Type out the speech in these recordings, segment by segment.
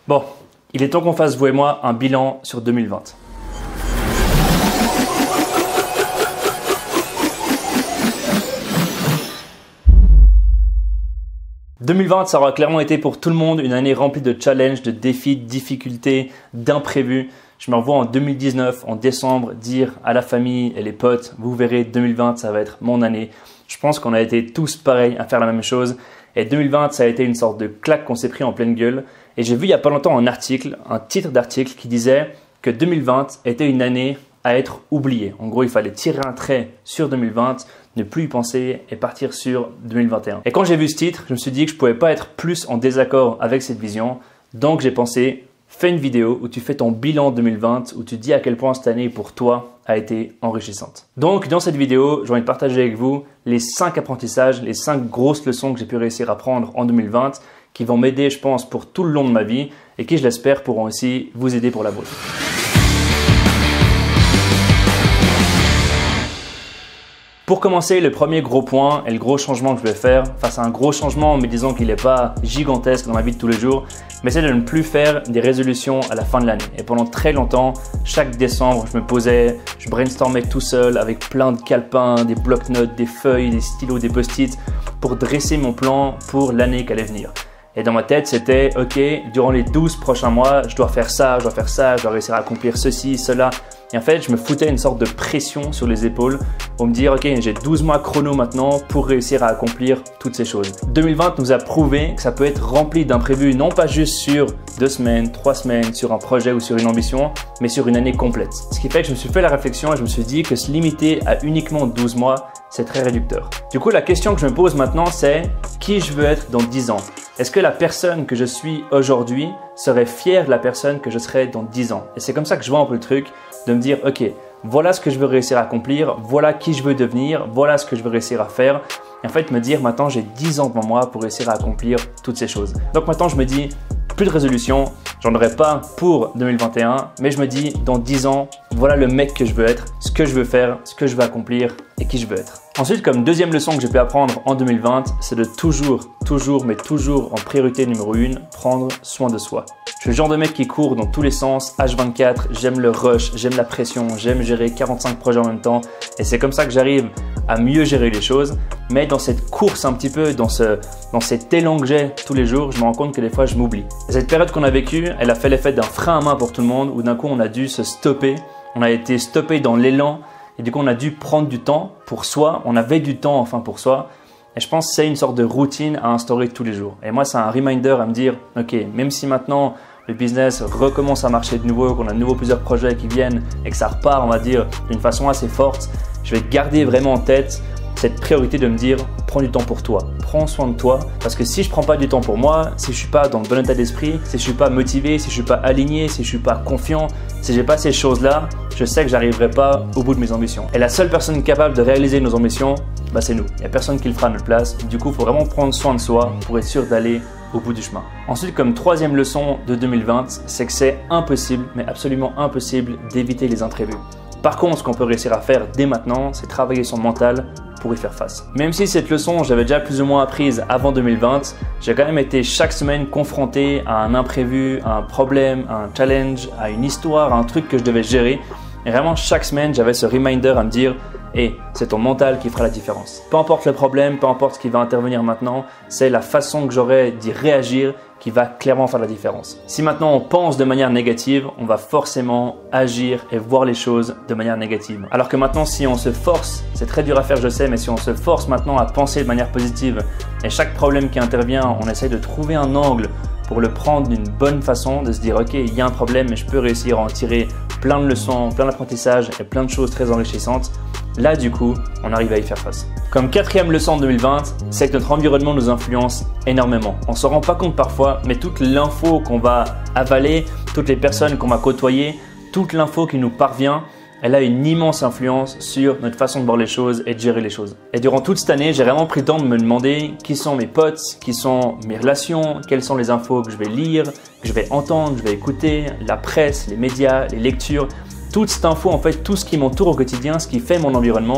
Bon, il est temps qu'on fasse, vous et moi, un bilan sur 2020. « 2020, ça aura clairement été pour tout le monde une année remplie de challenges, de défis, de difficultés, d'imprévus. Je me revois en 2019, en décembre, dire à la famille et les potes, vous verrez, 2020, ça va être mon année. Je pense qu'on a été tous pareils à faire la même chose. Et 2020, ça a été une sorte de claque qu'on s'est pris en pleine gueule. Et j'ai vu il n'y a pas longtemps un titre d'article qui disait que 2020 était une année à être oubliée. En gros, il fallait tirer un trait sur 2020, ne plus y penser et partir sur 2021. Et quand j'ai vu ce titre, je me suis dit que je ne pouvais pas être plus en désaccord avec cette vision. Donc j'ai pensé, fais une vidéo où tu fais ton bilan 2020, où tu dis à quel point cette année pour toi a été enrichissante. Donc dans cette vidéo, j'ai envie de partager avec vous les 5 apprentissages, les 5 grosses leçons que j'ai pu réussir à prendre en 2020 qui vont m'aider, je pense, pour tout le long de ma vie et qui, je l'espère, pourront aussi vous aider pour la vôtre. Pour commencer, le premier gros point et le gros changement que je vais faire, face à un gros changement, mais disons qu'il n'est pas gigantesque dans ma vie de tous les jours, mais c'est de ne plus faire des résolutions à la fin de l'année. Et pendant très longtemps, chaque décembre, je me posais, je brainstormais tout seul avec plein de calepins, des bloc-notes, des feuilles, des stylos, des post-it pour dresser mon plan pour l'année qui allait venir. Et dans ma tête, c'était ok, durant les 12 prochains mois, je dois faire ça, je dois réussir à accomplir ceci, cela. Et en fait, je me foutais une sorte de pression sur les épaules pour me dire ok, j'ai 12 mois chrono maintenant pour réussir à accomplir toutes ces choses. 2020 nous a prouvé que ça peut être rempli d'imprévus, non pas juste sur 2 semaines, 3 semaines, sur un projet ou sur une ambition, mais sur une année complète. Ce qui fait que je me suis fait la réflexion et je me suis dit que se limiter à uniquement 12 mois, c'est très réducteur. Du coup, la question que je me pose maintenant, c'est qui je veux être dans 10 ans? Est-ce que la personne que je suis aujourd'hui serait fière de la personne que je serai dans 10 ans? Et c'est comme ça que je vois un peu le truc, de me dire ok, voilà ce que je veux réussir à accomplir, voilà qui je veux devenir, voilà ce que je veux réussir à faire. Et en fait, me dire maintenant j'ai 10 ans devant moi pour réussir à accomplir toutes ces choses. Donc maintenant, je me dis plus de résolution, j'en aurai pas pour 2021, mais je me dis dans 10 ans, voilà le mec que je veux être, ce que je veux faire, ce que je veux accomplir et qui je veux être. Ensuite, comme deuxième leçon que j'ai pu apprendre en 2020, c'est de toujours en priorité numéro 1, prendre soin de soi. Je suis le genre de mec qui court dans tous les sens, H24, j'aime le rush, j'aime la pression, j'aime gérer 45 projets en même temps et c'est comme ça que j'arrive à mieux gérer les choses. Mais dans cette course un petit peu, dans cet élan que j'ai tous les jours, je me rends compte que des fois je m'oublie. Et cette période qu'on a vécue, elle a fait l'effet d'un frein à main pour tout le monde où d'un coup on a dû se stopper, on a été stoppé dans l'élan et du coup on a dû prendre du temps pour soi, on avait du temps enfin pour soi. Et je pense que c'est une sorte de routine à instaurer tous les jours. Et moi, c'est un reminder à me dire, ok, même si maintenant le business recommence à marcher de nouveau, qu'on a de nouveau plusieurs projets qui viennent et que ça repart, on va dire, d'une façon assez forte, je vais garder vraiment en tête cette priorité de me dire, prends du temps pour toi, prends soin de toi. Parce que si je prends pas du temps pour moi, si je suis pas dans le bon état d'esprit, si je suis pas motivé, si je suis pas aligné, si je suis pas confiant, si j'ai pas ces choses-là, je sais que j'arriverai pas au bout de mes ambitions. Et la seule personne capable de réaliser nos ambitions, bah c'est nous. Il n'y a personne qui le fera à notre place. Du coup, il faut vraiment prendre soin de soi pour être sûr d'aller au bout du chemin. Ensuite, comme troisième leçon de 2020, c'est que c'est impossible, mais absolument impossible d'éviter les imprévus. Par contre, ce qu'on peut réussir à faire dès maintenant, c'est travailler son mental pour y faire face. Même si cette leçon, j'avais déjà plus ou moins apprise avant 2020, j'ai quand même été chaque semaine confronté à un imprévu, à un problème, à un challenge, à une histoire, à un truc que je devais gérer. Et vraiment, chaque semaine, j'avais ce reminder à me dire hey, c'est ton mental qui fera la différence. Peu importe le problème, peu importe ce qui va intervenir maintenant, c'est la façon que j'aurai d'y réagir qui va clairement faire la différence. Si maintenant on pense de manière négative, on va forcément agir et voir les choses de manière négative. Alors que maintenant, si on se force, c'est très dur à faire, je sais, mais si on se force maintenant à penser de manière positive et chaque problème qui intervient, on essaye de trouver un angle pour le prendre d'une bonne façon, de se dire ok, il y a un problème, mais je peux réussir à en tirer plein de leçons, plein d'apprentissages et plein de choses très enrichissantes. Là, du coup, on arrive à y faire face. Comme quatrième leçon de 2020, c'est que notre environnement nous influence énormément. On ne se rend pas compte parfois, mais toute l'info qu'on va avaler, toutes les personnes qu'on va côtoyer, toute l'info qui nous parvient, elle a une immense influence sur notre façon de voir les choses et de gérer les choses. Et durant toute cette année, j'ai vraiment pris le temps de me demander qui sont mes potes, qui sont mes relations, quelles sont les infos que je vais lire, que je vais entendre, que je vais écouter, la presse, les médias, les lectures. Toute cette info, en fait, tout ce qui m'entoure au quotidien, ce qui fait mon environnement.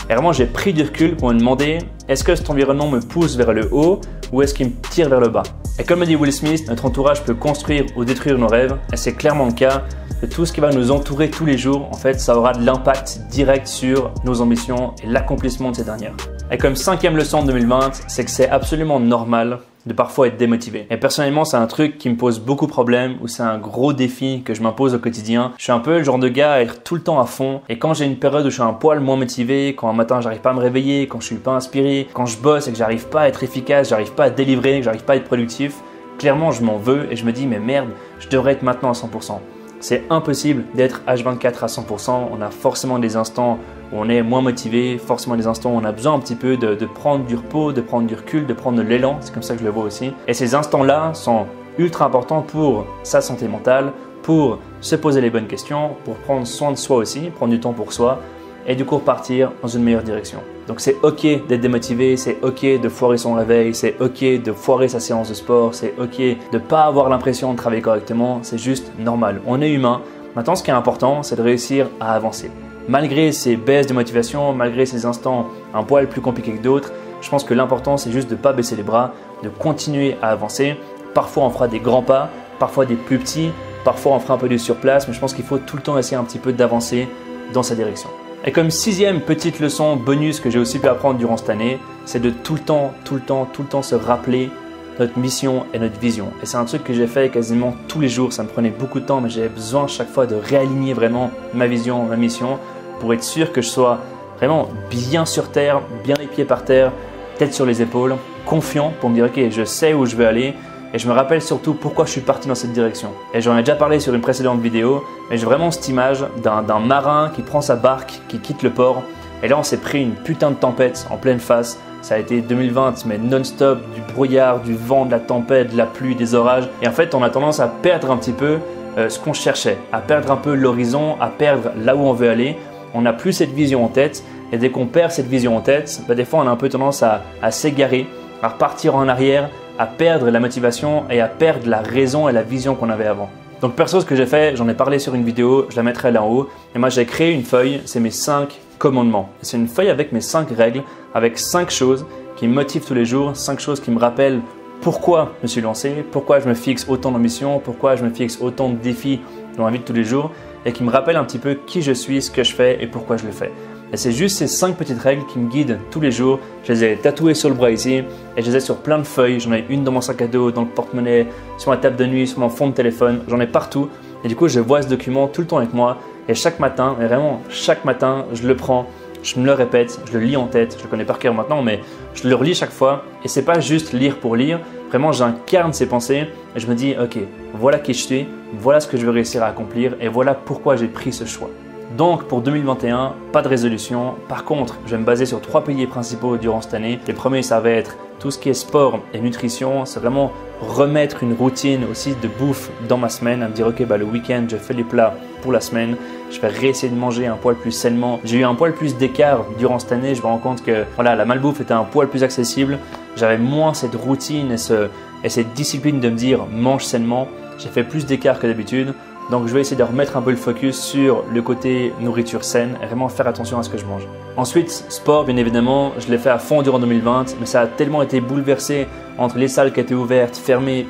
Et vraiment, j'ai pris du recul pour me demander est-ce que cet environnement me pousse vers le haut ou est-ce qu'il me tire vers le bas? Et comme le dit Will Smith, notre entourage peut construire ou détruire nos rêves et c'est clairement le cas. De tout ce qui va nous entourer tous les jours, en fait, ça aura de l'impact direct sur nos ambitions et l'accomplissement de ces dernières. Et comme 5e leçon de 2020, c'est que c'est absolument normal de parfois être démotivé. Et personnellement, c'est un truc qui me pose beaucoup de problèmes ou c'est un gros défi que je m'impose au quotidien. Je suis un peu le genre de gars à être tout le temps à fond et quand j'ai une période où je suis un poil moins motivé, quand un matin j'arrive pas à me réveiller, quand je suis pas inspiré, quand je bosse et que j'arrive pas à être efficace, j'arrive pas à délivrer, que j'arrive pas à être productif, clairement je m'en veux et je me dis mais merde, je devrais être maintenant à 100%. C'est impossible d'être H24 à 100%. On a forcément des instants où on est moins motivé, forcément des instants où on a besoin un petit peu de prendre du repos, de prendre du recul, de prendre de l'élan. C'est comme ça que je le vois aussi. Et ces instants-là sont ultra importants pour sa santé mentale, pour se poser les bonnes questions, pour prendre soin de soi aussi, prendre du temps pour soi et du coup repartir dans une meilleure direction. Donc c'est ok d'être démotivé, c'est ok de foirer son réveil, c'est ok de foirer sa séance de sport, c'est ok de ne pas avoir l'impression de travailler correctement, c'est juste normal. On est humain. Maintenant ce qui est important, c'est de réussir à avancer. Malgré ces baisses de motivation, malgré ces instants un poil plus compliqués que d'autres, je pense que l'important c'est juste de ne pas baisser les bras, de continuer à avancer. Parfois on fera des grands pas, parfois des plus petits, parfois on fera un peu du surplace, mais je pense qu'il faut tout le temps essayer un petit peu d'avancer dans sa direction. Et comme 6e petite leçon bonus que j'ai aussi pu apprendre durant cette année, c'est de tout le temps se rappeler notre mission et notre vision. Et c'est un truc que j'ai fait quasiment tous les jours, ça me prenait beaucoup de temps, mais j'avais besoin chaque fois de réaligner vraiment ma vision, ma mission, pour être sûr que je sois vraiment bien sur terre, bien les pieds par terre, tête sur les épaules, confiant pour me dire ok, je sais où je veux aller. Et je me rappelle surtout pourquoi je suis parti dans cette direction. Et j'en ai déjà parlé sur une précédente vidéo, mais j'ai vraiment cette image d'un marin qui prend sa barque, qui quitte le port. Et là, on s'est pris une putain de tempête en pleine face. Ça a été 2020, mais non-stop, du brouillard, du vent, de la tempête, de la pluie, des orages. Et en fait, on a tendance à perdre un petit peu ce qu'on cherchait, à perdre un peu l'horizon, à perdre là où on veut aller. On n'a plus cette vision en tête. Et dès qu'on perd cette vision en tête, des fois, on a un peu tendance à s'égarer, à repartir en arrière, à perdre la motivation et à perdre la raison et la vision qu'on avait avant. Donc perso, ce que j'ai fait, j'en ai parlé sur une vidéo, je la mettrai là en haut. Et moi, j'ai créé une feuille, c'est mes 5 commandements. C'est une feuille avec mes 5 règles, avec 5 choses qui me motivent tous les jours, 5 choses qui me rappellent pourquoi je me suis lancé, pourquoi je me fixe autant d'ambition, pourquoi je me fixe autant de défis dans la vie de tous les jours et qui me rappellent un petit peu qui je suis, ce que je fais et pourquoi je le fais. Et c'est juste ces 5 petites règles qui me guident tous les jours. Je les ai tatouées sur le bras ici et je les ai sur plein de feuilles. J'en ai une dans mon sac à dos, dans le porte-monnaie, sur ma table de nuit, sur mon fond de téléphone. J'en ai partout. Et du coup, je vois ce document tout le temps avec moi. Et chaque matin, et vraiment chaque matin, je le prends, je me le répète, je le lis en tête. Je le connais par cœur maintenant, mais je le relis chaque fois. Et c'est pas juste lire pour lire. Vraiment, j'incarne ces pensées et je me dis, ok, voilà qui je suis, voilà ce que je veux réussir à accomplir et voilà pourquoi j'ai pris ce choix. Donc pour 2021, pas de résolution. Par contre, je vais me baser sur 3 piliers principaux durant cette année. Les premiers, ça va être tout ce qui est sport et nutrition. C'est vraiment remettre une routine aussi de bouffe dans ma semaine. À me dire, ok, le week-end, je fais les plats pour la semaine. Je vais réessayer de manger un poil plus sainement. J'ai eu un poil plus d'écart durant cette année. Je me rends compte que voilà, la malbouffe était un poil plus accessible. J'avais moins cette routine et cette discipline de me dire mange sainement. J'ai fait plus d'écart que d'habitude. Donc je vais essayer de remettre un peu le focus sur le côté nourriture saine et vraiment faire attention à ce que je mange. Ensuite, sport, bien évidemment, je l'ai fait à fond durant 2020, mais ça a tellement été bouleversé entre les salles qui étaient ouvertes, fermées,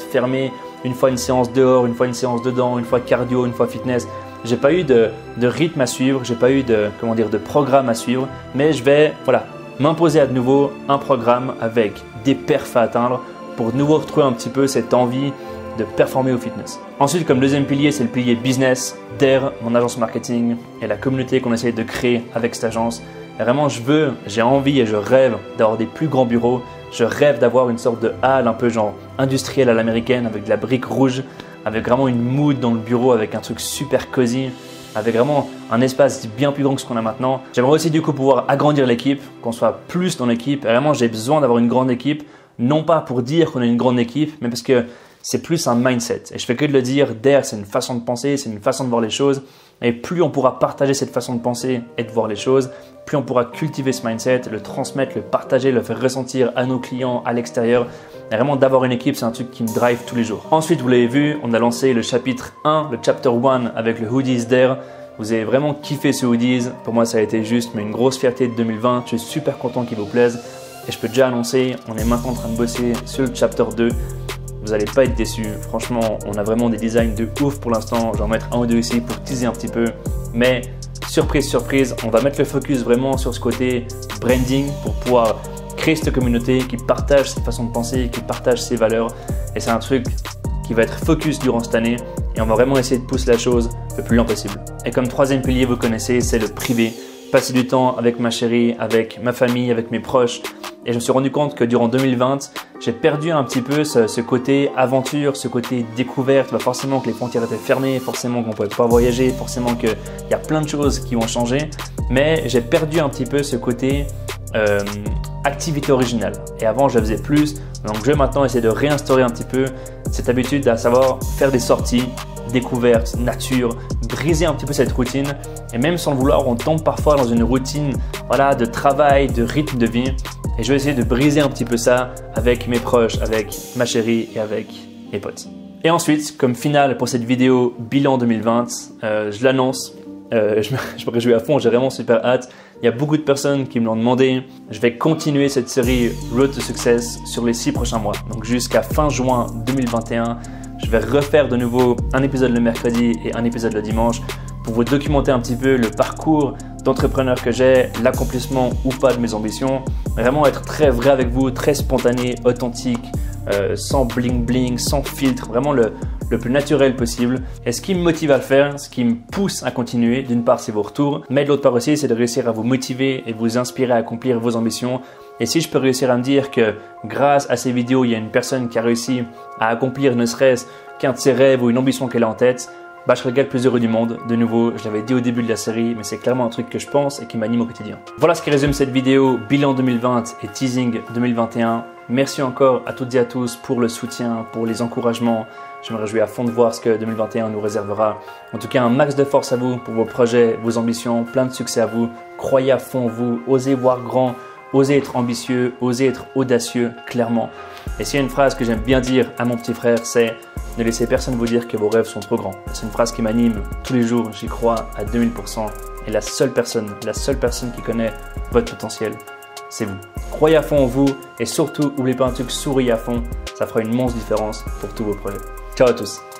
une fois une séance dehors, une fois une séance dedans, une fois cardio, une fois fitness. J'ai pas eu de rythme à suivre, j'ai pas eu de programme à suivre, mais je vais m'imposer à de nouveau un programme avec des perfs à atteindre pour de nouveau retrouver un petit peu cette envie de performer au fitness. Ensuite, comme deuxième pilier, c'est le pilier business, DARE, mon agence marketing et la communauté qu'on essaie de créer avec cette agence. Et vraiment, j'ai envie et je rêve d'avoir des plus grands bureaux. Je rêve d'avoir une sorte de halle un peu genre industrielle à l'américaine avec de la brique rouge, avec vraiment une mood dans le bureau, avec un truc super cosy, avec vraiment un espace bien plus grand que ce qu'on a maintenant. J'aimerais aussi du coup pouvoir agrandir l'équipe, qu'on soit plus dans l'équipe. Et vraiment, j'ai besoin d'avoir une grande équipe, non pas pour dire qu'on a une grande équipe, mais parce que c'est plus un mindset. Et je fais que de le dire, DARE, c'est une façon de penser, c'est une façon de voir les choses. Et plus on pourra partager cette façon de penser et de voir les choses, plus on pourra cultiver ce mindset, le transmettre, le partager, le faire ressentir à nos clients, à l'extérieur. Et vraiment, d'avoir une équipe, c'est un truc qui me drive tous les jours. Ensuite, vous l'avez vu, on a lancé le chapitre 1, le chapter 1 avec le Hoodies DARE. vous avez vraiment kiffé ce hoodies. Pour moi, ça a été juste mais une grosse fierté de 2020. Je suis super content qu'il vous plaise. Et je peux déjà annoncer, on est maintenant en train de bosser sur le chapter 2. Vous n'allez pas être déçus. Franchement, on a vraiment des designs de ouf pour l'instant. Je vais en mettre un ou deux ici pour teaser un petit peu. Mais surprise, surprise, on va mettre le focus vraiment sur ce côté branding pour pouvoir créer cette communauté qui partage cette façon de penser, qui partage ses valeurs. Et c'est un truc qui va être focus durant cette année. Et on va vraiment essayer de pousser la chose le plus loin possible. Et comme troisième pilier, vous connaissez, c'est le privé. Passer du temps avec ma chérie, avec ma famille, avec mes proches. Et je me suis rendu compte que durant 2020, j'ai perdu un petit peu ce côté aventure, ce côté découverte. Bah forcément que les frontières étaient fermées, forcément qu'on ne pouvait pas voyager, forcément qu'il y a plein de choses qui vont changer. Mais j'ai perdu un petit peu ce côté activité originale. Et avant, je la faisais plus. Donc, je vais maintenant essayer de réinstaurer un petit peu cette habitude à savoir faire des sorties, découvertes, nature, briser un petit peu cette routine. Et même sans le vouloir, on tombe parfois dans une routine de travail, de rythme de vie. Et je vais essayer de briser un petit peu ça avec mes proches, avec ma chérie et avec mes potes. Et ensuite, comme finale pour cette vidéo bilan 2020, je l'annonce. Je me réjouis à fond, j'ai vraiment super hâte. Il y a beaucoup de personnes qui me l'ont demandé. Je vais continuer cette série Road to Success sur les 6 prochains mois. Donc jusqu'à fin juin 2021, je vais refaire de nouveau un épisode le mercredi et un épisode le dimanche pour vous documenter un petit peu le parcours d'entrepreneur que j'ai, l'accomplissement ou pas de mes ambitions. Vraiment être très vrai avec vous, très spontané, authentique, sans bling bling, sans filtre, vraiment le plus naturel possible. Et ce qui me motive à le faire, ce qui me pousse à continuer, d'une part c'est vos retours, mais de l'autre part aussi c'est de réussir à vous motiver et vous inspirer à accomplir vos ambitions. Et si je peux réussir à me dire que grâce à ces vidéos, il y a une personne qui a réussi à accomplir ne serait-ce qu'un de ses rêves ou une ambition qu'elle a en tête, je serai le gars le plus heureux du monde. De nouveau, je l'avais dit au début de la série, mais c'est clairement un truc que je pense et qui m'anime au quotidien. Voilà ce qui résume cette vidéo bilan 2020 et teasing 2021. Merci encore à toutes et à tous pour le soutien, pour les encouragements. Je me réjouis à fond de voir ce que 2021 nous réservera. En tout cas, un max de force à vous pour vos projets, vos ambitions, plein de succès à vous. Croyez à fond en vous, osez voir grand, osez être ambitieux, osez être audacieux, clairement. Et s'il y a une phrase que j'aime bien dire à mon petit frère, c'est « Ne laissez personne vous dire que vos rêves sont trop grands ». C'est une phrase qui m'anime tous les jours, j'y crois à 2000%. Et la seule personne qui connaît votre potentiel, c'est vous. Croyez à fond en vous et surtout, n'oubliez pas un truc, souriez à fond. Ça fera une immense différence pour tous vos projets. Ciao à tous.